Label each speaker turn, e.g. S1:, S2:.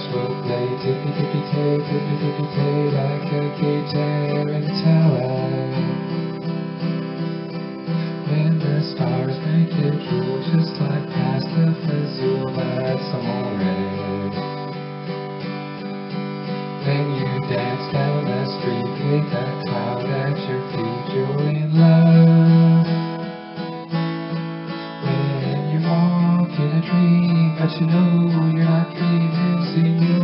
S1: will play tippy-tippy-tay like a guitar and tower. When the stars make it drool, just like past the fizzle, that's Amore. When you dance down the street with a cloud at your feet, you're in love. When you walk in a dream, but you know you're not dreaming, so you